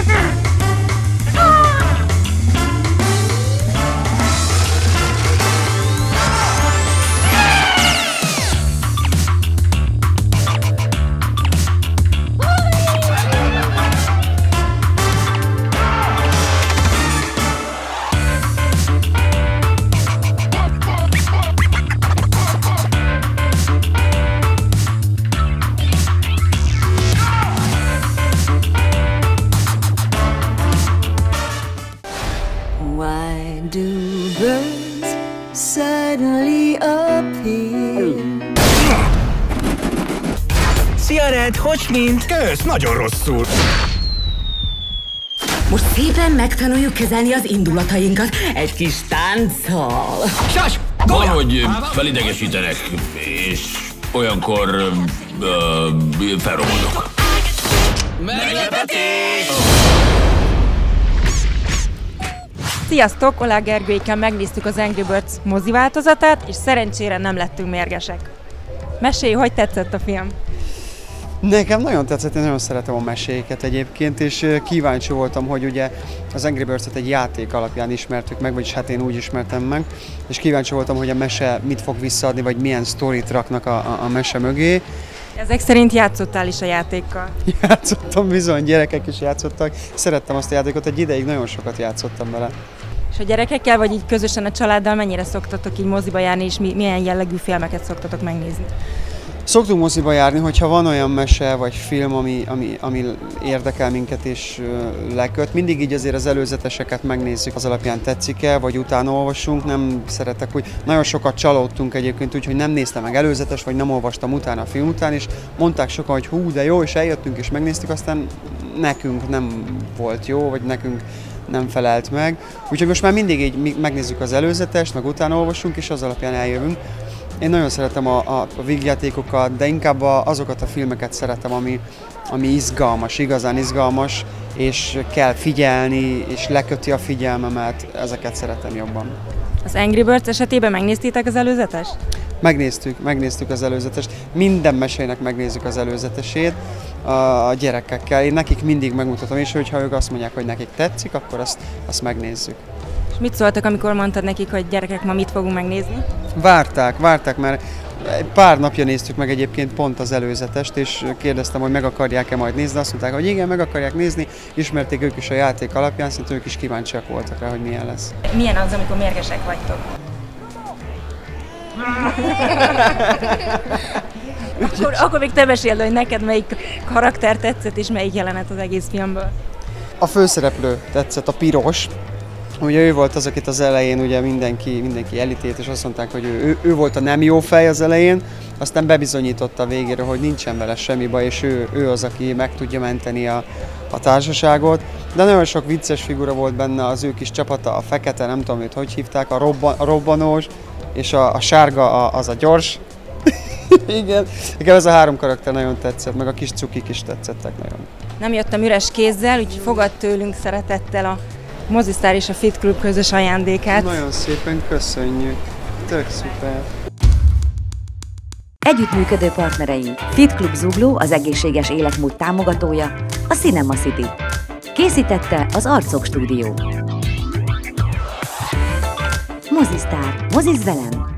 Why do birds suddenly appear? Szia, Red! Hogy mint? Kösz, nagyon rosszul. Most szépen megtanuljuk kezelni az indulatainkat egy kis tánccal. Sas! Van, hogy felidegesítenek, és olyankor felrobolok. Meglepetés! Sziasztok! Olá Gergőikkel megnéztük az Angry Birds mozi változatát, és szerencsére nem lettünk mérgesek. Mesélj, hogy tetszett a film? Nekem nagyon tetszett, én nagyon szeretem a meséket egyébként, és kíváncsi voltam, hogy ugye az Angry Birds-et egy játék alapján ismertük meg, vagyis hát én úgy ismertem meg, és kíváncsi voltam, hogy a mese mit fog visszaadni, vagy milyen sztorit raknak a mese mögé. Ezek szerint játszottál is a játékkal? Játszottam bizony, gyerekek is játszottak, szerettem azt a játékot, egy ideig nagyon sokat játszottam vele. És a gyerekekkel, vagy így közösen a családdal mennyire szoktatok így moziba járni, és milyen jellegű filmeket szoktatok megnézni? Szoktunk moziba járni, hogyha van olyan mese vagy film, ami érdekel minket és leköt. Mindig így azért az előzeteseket megnézzük, az alapján tetszik-e, vagy utána olvasunk. Nem szeretek, hogy nagyon sokat csalódtunk egyébként úgy, hogy nem néztem meg előzetes, vagy nem olvastam utána a film után, és mondták sokan, hogy hú, de jó, és eljöttünk és megnéztük, aztán nekünk nem volt jó, vagy nekünk nem felelt meg. Úgyhogy most már mindig így megnézzük az előzetest, meg utána olvasunk, és az alapján eljövünk. Én nagyon szeretem a vígjátékokat, de inkább azokat a filmeket szeretem, ami izgalmas, igazán izgalmas, és kell figyelni, és leköti a figyelmemet, ezeket szeretem jobban. Az Angry Birds esetében megnéztétek az előzetest? Megnéztük az előzetest. Minden mesének megnézzük az előzetesét a gyerekekkel. Én nekik mindig megmutatom, és hogyha ők azt mondják, hogy nekik tetszik, akkor azt megnézzük. És mit szóltak, amikor mondtad nekik, hogy gyerekek, ma mit fogunk megnézni? Várták, mert egy pár napja néztük meg egyébként pont az előzetest, és kérdeztem, hogy meg akarják-e majd nézni, azt mondták, hogy igen, meg akarják nézni, ismerték ők is a játék alapján, szerintem ők is kíváncsiak voltak rá, hogy milyen lesz. Milyen az, amikor mérgesek vagytok? akkor még te meséld, hogy neked melyik karakter tetszett, és melyik jelenet az egész filmből? A főszereplő tetszett, a piros. Ugye ő volt az, akit az elején ugye mindenki elítélt, és azt mondták, hogy ő volt a nem jó fej az elején, aztán bebizonyította a végére, hogy nincsen vele semmi baj, és ő az, aki meg tudja menteni a társaságot. De nagyon sok vicces figura volt benne, az ő kis csapata, a fekete, nem tudom őt hogy hívták, a robbanós, és a sárga az a gyors. Igen, nekem ez a három karakter nagyon tetszett, meg a kis cukik is tetszettek nagyon. Nem jöttem üres kézzel, úgyhogy fogad tőlünk szeretettel a Mozisztár és a Fit Club közös ajándékát. Nagyon szépen köszönjük, tök szuper. Együttműködő partnereink: Fit Club Zugló, az egészséges életmód támogatója, a Cinema City. Készítette az Arcok Stúdió. Mozisztár, mozizz velem!